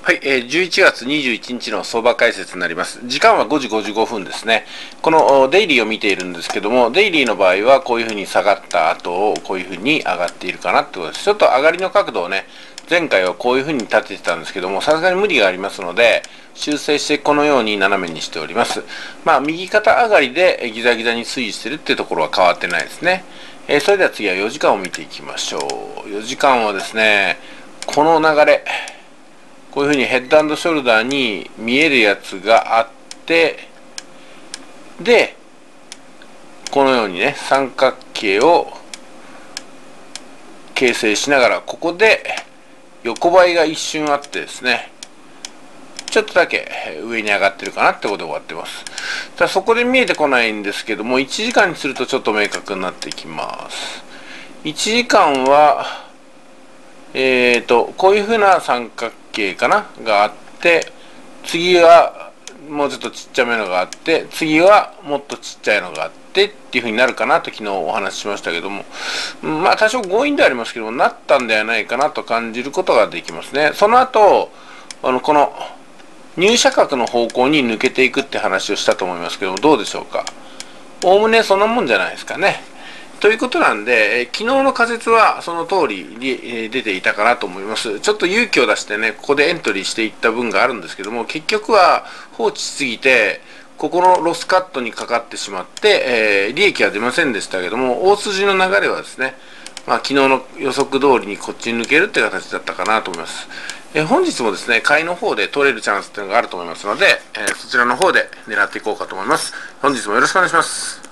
はい、11月21日の相場解説になります。時間は5時55分ですね。このデイリーを見ているんですけども、デイリーの場合はこういうふうに下がった後、こういうふうに上がっているかなってことです。ちょっと上がりの角度をね、前回はこういうふうに立ててたんですけども、さすがに無理がありますので、修正してこのように斜めにしております。まあ、右肩上がりでギザギザに推移してるっていうところは変わってないですね。それでは次は4時間を見ていきましょう。4時間はですね、この流れ、こういうふうにヘッド&ショルダーに見えるやつがあって、で、このようにね、三角形を形成しながら、ここで横ばいが一瞬あってですね、ちょっとだけ上に上がってるかなってことで終わってます。ただそこで見えてこないんですけども、1時間にするとちょっと明確になってきます。1時間は、こういうふうな三角形かながあって、次はもうちょっとちっちゃめのがあって、次はもっとちっちゃいのがあってっていうふうになるかなと昨日お話ししましたけども、まあ多少強引ではありますけども、なったんではないかなと感じることができますね。その後、この入射角の方向に抜けていくって話をしたと思いますけども、どうでしょうか。おおむねそんなもんじゃないですかね。ということなんで、昨日の仮説はその通りに出ていたかなと思います。ちょっと勇気を出してね、ここでエントリーしていった分があるんですけども、結局は放置しすぎて、ここのロスカットにかかってしまって、利益は出ませんでしたけども、大筋の流れはですね、まあ、昨日の予測通りにこっちに抜けるって形だったかなと思います。本日もですね、買いの方で取れるチャンスっていうのがあると思いますので、そちらの方で狙っていこうかと思います。本日もよろしくお願いします。